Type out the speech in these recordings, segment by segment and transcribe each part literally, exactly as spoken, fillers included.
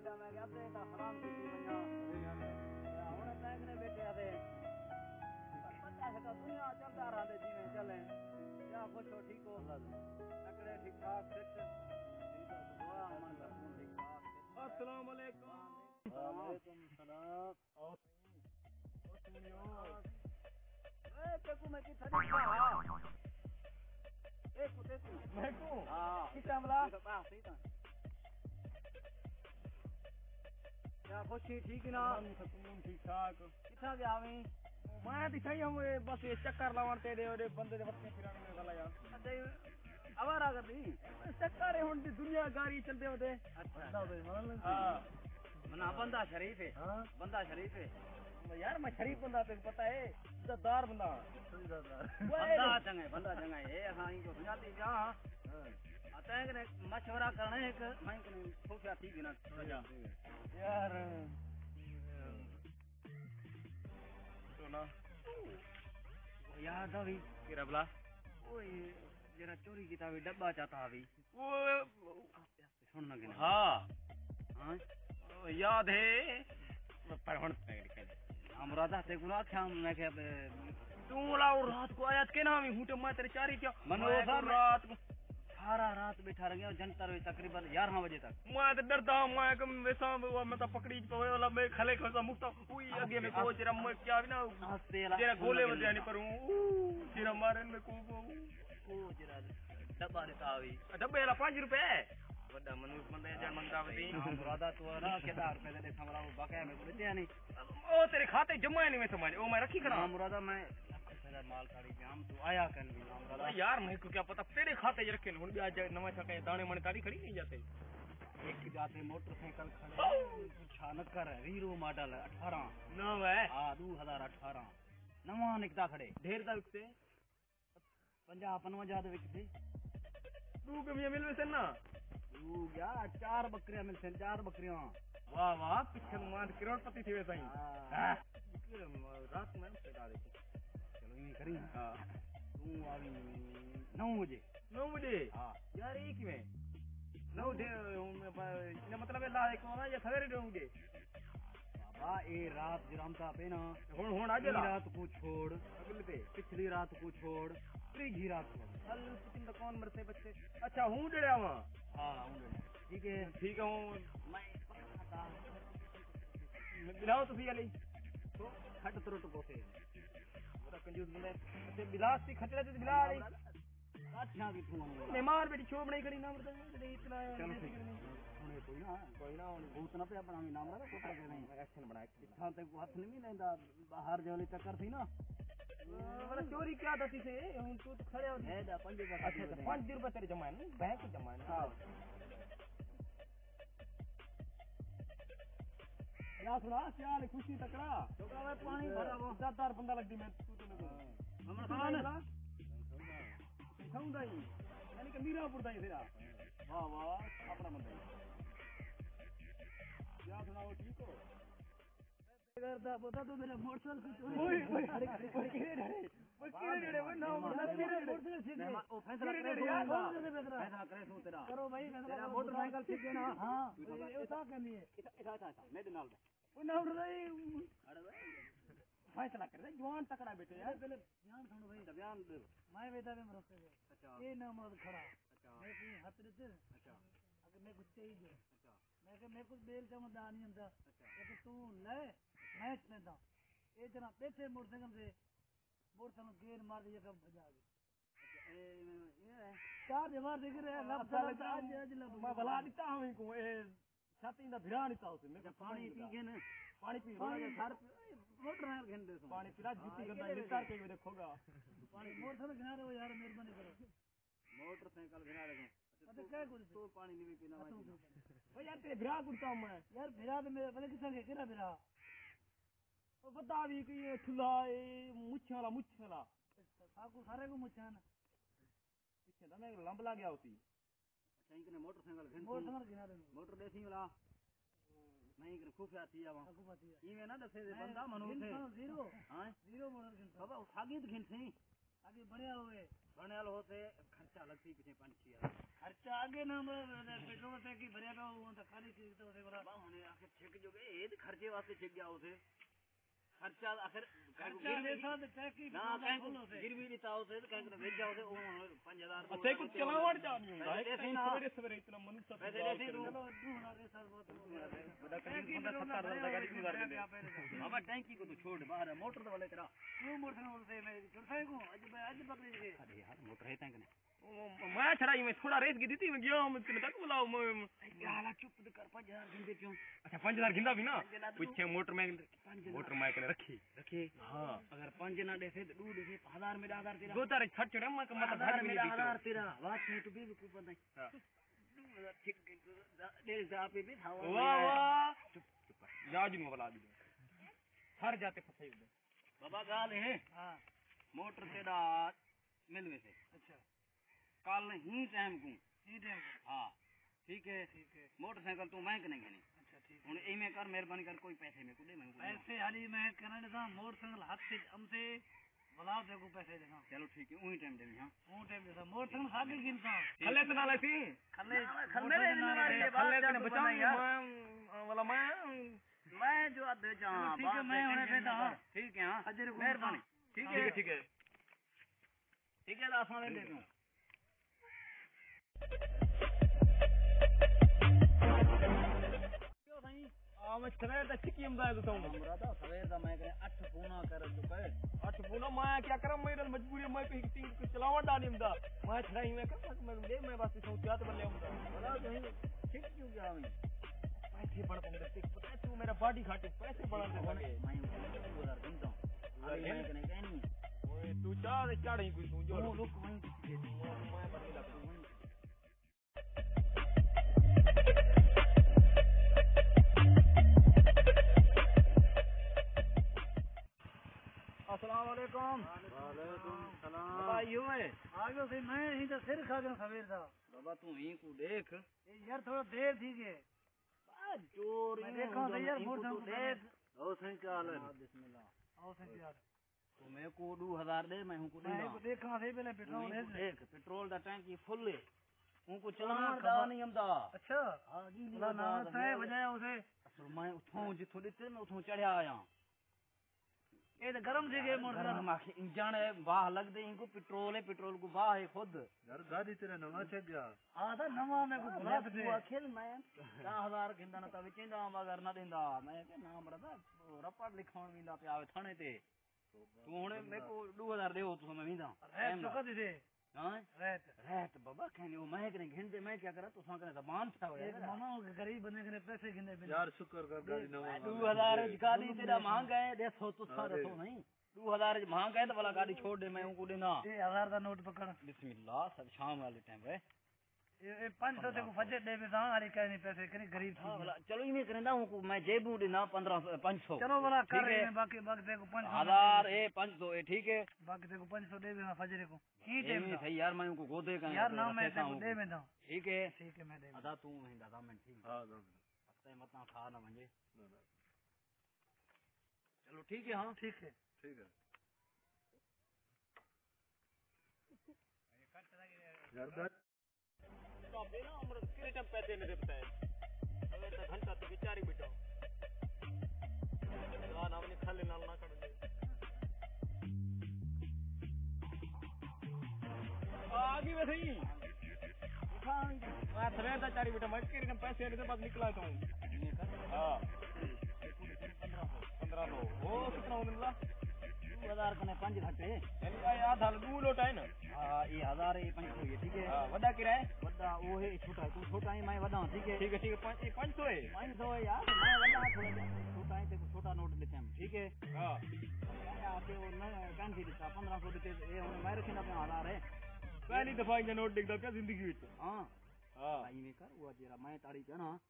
जा मैं क्या ते ता सलाम की वणा या हुन तैक ने बैठे आते पता है का दुनिया चलता रहंदे जीवे चले या खुश हो ठीक हो तकड़े ठीक ठाक फिट दुआ अमन सकून ठीक ठाक अस्सलाम वालेकुम वालेकुम सलाम ओ ओ सुनियो ए तेको मैं की थड़ी खा ए कुते तू मैं को हां किता मला पा सही ता या खुशी ठीक ना सकून ठीक ठाक किथा गया वे मैं दिखाई हम बस ये चक्कर लावन ते दे बंदे दे वक्ते फिराने में गला यार अच्छा आवारा कर दी चक्कर है हुन दी दुनियादारी चलदे होते अच्छा हां मना बंदा शरीफ है हां बंदा शरीफ है यार मैं शरीफ बंदा तेको पता है इज्जतदार बंदा बंदा चंगा है बंदा चंगा है ए हां इनको सुनाती जा हां आता है कि मशवरा करना है एक मैं कि सोचा ठीक है ना थोड़ा जा यार तो ना याद अभी तेरा बला ओए जरा चोरी की था डब्बा चाहता अभी वो सुनना के हां हां याद है पर हुन हमरादा ते गुना क्या मैं के तू लाओ रात को आया के ना मैं हूं मैं तेरे चारी क्या मनो रात को सारा रात बैठा रह गया जनता रे तकरीबन ग्यारह बजे तक मैं तो डरदा मैं कम वैसा मैं तो पकड़ी तो वाला मैं खले खसा मुक्ता उई आगे में को जरा मैं क्या ना तेरा गोले बजा नहीं परूं तेरा मारे में को ओ जरा डब्बा देता आवी डब्बे ला पाँच रुपए बड़ा मनुष्य बंदे जन मंगदा वती मुरादा तो ना केदा रुपए दे हमरा बकाया में देते नहीं ओ तेरे खाते जमा नहीं मैं समझ ओ मैं रखी करा मुरादा मैं तेरा माल काड़ी जाम तू आया कर भी मुरादा यार मैं को क्या पता तेरे खाते ज रखे हुन भी आज नवा छके दाने मने ताड़ी खड़ी नहीं जाते एक जाते मोटरसाइकिल खड़े पूछा न कर हीरो मॉडल अठारह ना है हां दो हज़ार अठारह नवा निकदा खड़े ढेर दा विकते पचास पचपन दे विकते तू कमियां मिलवे से ना तू क्या चार बकरियां मिलसे चार बकरियां वाह वाह पिछन मान करोड़पति थी वैसा ही हां रात में पैदा देखो चलो ये करी हां तू आवी नौ बजे नौ बजे हां यार एक में नौ दे इन मतलब ला को ना ये सवेरे दोगे बाबा ए रात जरामता पे ना हुन हुन आज रात को छोड़ अगले पे पिछली रात को छोड़ त्रीजी रात को कल कितने तो कौन मरते बच्चे अच्छा हूं डड़या वहां हां हूं डड़या ठीक है ठीक है हूं मैं पता मिलाओ तो भी अली तो खट तुरट बोसे बड़ा कंजूस बंदे ते बिलास सी खतरे ते बिला अली काठियां की तू मेहमान बेटी शोभ नहीं करी ना मतलब इतना चल हुने कोई ना कोई ना भूत ना पे अपना नाम रहा कोटा के नहीं एक्शन बना इथां ते हाथ नहीं लेंदा बाहर जो चक्कर थी ना वाला चोरी क्या दती से हुन तू खड़े हो है दा पाँच रुपए अच्छा पाँच रुपए तेरे जमा है बैंक जमा है हां या सुना क्या ले खुशी तकड़ा तो का पानी भरा वो इज्जतदार बंदा लगदी मैं तू तो हमरा खान खाऊंगा ही यानी कि मीरापुर दा ही तेरा वाह वाह अपना बंदा क्या सुनाओ ठीक हो करता पता तो मेरा मोटरसाइकिल ओए ओए अरे ओए किरे डरे ओए किरे डरे वो ना मोटरसाइकिल सीख गए ओ फैसला करे यार फैसला करे तू तेरा करो भाई तेरा मोटरसाइकिल सीख गए ना हां ये सा करनी है इसा इसा मेरे नाल वो ना उड़ रही अरे भाई फैसला कर दे जवान तकड़ा बेटे यार पहले ध्यान सुनो भाई ध्यान दे मैं वेदा में मरते अच्छा ये ना मत खड़ा अच्छा मैं की हाथ देते अच्छा अगर मैं कुछ चाहिए अच्छा मैं के मैं कुछ बेल चमदा नहीं अंदा अच्छा कि तू ले मैच लेता ये जना बैठे मोटरसाइकिल से मोटरसाइकिल गेर मार दिया कब भजा गई अच्छा ए ये चार जवार देख रहे लब चलता आज आज लब मैं भला दिता हूं इनको ए छाती दा भिरा नहीं था उसमें मैं पानी पी के ना पानी पी रोना घर मोटरसाइकिल घंटे से पानी पिला जूती गंदा नितार के देखोगा पानी मोटरसाइकिल घिना रहे हो यार मेहरबानी करो मोटरसाइकिल घिना रहे हो अच्छा क्या कुछ तो पानी नहीं पीना भाई यार तेरे भिरा कुड़ता मैं यार भिरा तो मेरे पहले किसा के केरा भिरा ओ बता भी कि ये ठुला ए मुछला मुछला आपको सारे को मुछा ना पीछे तो मैं लंबला गया होती अच्छा इनके मोटरसाइकिल घिन मोटरसाइकिल घिना रहे मोटर देसी वाला नहीं कर खूब आती है वहां खूब आती है ये में ना दसे बंदा मनुष्य है जीरो हां जीरो मोटर घिन बाबा सागी तो घिन थी आगे बढ़िया हुए बढ़िया होते खर्चा लगती पीछे पाँच छह खर्चा आगे ना पेट्रोल से की भरिया तो तो खाली चीज तो उसे बोला हमने आखिर ठेक जो गए ये खर्चे वास्ते ठेक गया उसे खर्चा आखिर खर्चा जैसा तो टैक्सी ना कहीं गिरवी देता उसे तो कहीं भेज जाओ उसे पाँच हजार अच्छा कुछ चलावट जानी होता है सवेरे सवेरे इतना मनुष्य पैसे देते तू चलो दो हजार सर वो तो बड़ा कहीं पंद्रह सत्तर हजार गाड़ी क्यों कर दे बाबा टैंकी को तो छोड़ बाहर मोटर तो वाले तेरा क्यों मोटर से मैं चढ़ाई को आज आज पकड़ के अरे यार मोटर है टैंक ने मैं छड़ाई में थोड़ा रेस की दी थी मैं गया मैं कितने तक बुलाओ मैं यार चुप कर पाँच हजार गिनते क्यों अच्छा पाँच हजार गिंदा भी ना पीछे मोटर में मोटर में के रखी रखे हाँ अगर पाँच ना दे तो दो दे हजार में हजार तेरा दो तारीख खर्च चढ़े मैं मतलब हजार में हजार तेरा बात में तो भी कूपन नहीं ठीक डेढ़ सौ आप भी था वाह वाह चुप चुप जाज में बुला दी हर जाते फंसे बाबा गाल है हां मोटर तेरा मिल में से अच्छा काल ही टाइम को ही टाइम हाँ ठीक है ठीक है मोटरसाइकिल तू मैं नहीं घेने अच्छा ठीक हूँ इमे कर मेहरबानी कर कोई पैसे में कुछ मैं पैसे हाली मैं कनाडा सा मोटरसाइकिल हाथ से हमसे बुलाओ देखो पैसे देना चलो ठीक है वही टाइम दे हां वो टाइम देता मोटरसाइकिल आगे गिनता खले तो ना लेती खले खले खले खले तो बचाओ मैं वाला मैं मैं जो दे जा ठीक है मैं होने देता हूं ठीक है हां हाजिर मेहरबानी ठीक है ठीक है ठीक है आसान ले देता हूं क्यों भाई आ मैं सवेर दा चिकी हमदा तो हूं हमरा तो सवेर दा मैं करे आठ पूना कर चुका है अच्छा बोला मैं क्या करम मेरे मजबूरी मैं पे टिंग को चलावा डाली हमदा मैं छड़ाई में कर मैं ले मैं बस सोचा तो बल्ले हमदा बोला नहीं ठीक क्यों गया मैं पैसे बड़ पंगे टिक पता है तू मेरा बॉडी खाटी पैसे बड़ा दे लगे मैं दो हजार गिनता हूं अभी मैं कने कहनी ओए तू चार चार ही कोई तू जो वो लोग वहीं मैं बदल लगा अस्सलाम वालेकुम वालेकुम सलाम बाबा यो है आगे से मैं ही तो सिर खा गया सवेर दा बाबा तू ही को देख यार थोड़ा देर थी के चोर मैं देखो तो यार मोटर देख ओ सही चाल बिस्मिल्लाह आओ से यार तो मैं को दो हजार दे मैं हूं को मैं दूंगा को देखा से पहले पेट्रोल है देख पेट्रोल दा टैंकी फुल है उनको चलाना दा नहीं हमदा अच्छा हां जी ना ना है बजाया उसे असल मैं उठूं जिथों दिते मैं उठूं चढ़या आया ये तो गरम थी के मोटर गरम आखे इंजन है वाह लग दे इनको पेट्रोल है पेट्रोल को वाह है खुद यार गाड़ी तेरा नवा चेक गया हां था नवा मैं को बुला दे तू अखिल मैं दस हजार गिंदा ना तवे चेंदा मगर ना देंदा मैं के ना मरदा रपड़ लिखाउण भी ला पे आवे थाने ते तू हुने मेरे को दो हजार देओ तू मैं विंदा रहत चुका दे हां रहत रहत बाबा कहने वो मैं के घिन दे मैं क्या करा तू सा करे जबान छा एक मामा गरीब बने के पैसे गिने यार शुक्र कर गाड़ी नवा दो हजार गाड़ी तेरा महंगा है देखो तू सा रखो नहीं दो हजार महंगा है तो वाला गाड़ी छोड़ दे मैं उनको देना ये हजार का नोट पकड़ बिस्मिल्लाह सब शाम वाले टाइम है ये पाँच सौ को फजे दे में अरे कह नहीं पैसे करी गरीब थी हां चलो इमे करंदा हूं मैं जेबू देना पंद्रह पाँच सौ चलो वाला कर रहे हैं बाकी बाकी देखो पाँच सौ हजार ए पाँच सौ ए ठीक है बाकी देखो पाँच सौ दे देना फजरे को ठीक है ये सही यार मैं उनको गोदे का यार ना मैं तेको दे में दूं ठीक है ठीक है मैं दे अदा तू है दादा मैं ठीक हां पता मत ना खा ना मुझे चलो ठीक है हां ठीक है ठीक है यार काफी ना उम्र कितने टाइम पैसे मेरे बताए अगर तो घंटा तो बेचारी बैठा ना ना हमने खाली नाल ना कर दे आगे वैसे ही मैं सवेर दा चारी बेटा मैं कितने टाइम पैसे मेरे पास निकला तो हां पंद्रह सौ वो कितना होने दो हजार कने पांच घटे यानी का याद हाल दो लोट है ना हां ये हजार ये पाँच सौ ये ठीक है हां वड़ा किराए वड़ा वो है छोटा है तू छोटा है मैं वड़ा ठीक है ठीक है ठीक है पाँच पाँच सौ है पाँच सौ है यार मैं वड़ा थोड़ा छोटा है देखो छोटा नोट लेते हैं ठीक है हां आपके वो ना कान से देता पंद्रह सौ देते ये हम मैं रखना पे हजार है पहली दफा ये नोट देखदा क्या जिंदगी में हां हां भाई में कर वो जरा मैं ताड़ी के ना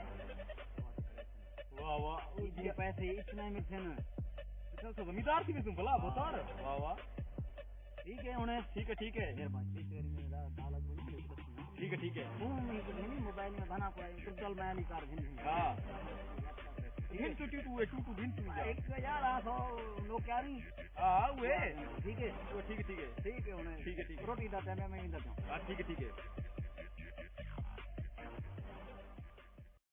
वाह वाह ये पैसे इतने में थे ना चल तो जमींदार थी तुम भला बता वाह वाह ठीक है उन्हें ठीक है ठीक है मेहरबानी तेरी मेरा दालत मुझे ठीक है ठीक है हूं नहीं मोबाइल में बना पड़ा चल मैं नहीं कर हां हिन टू टू टू टू टू हिन टू जा एक यार आ सो नो क्या नहीं हां वे ठीक है वो ठीक है ठीक है ठीक है ठीक है ठीक है रोटी दा टाइम में इंदा हां ठीक है ठीक है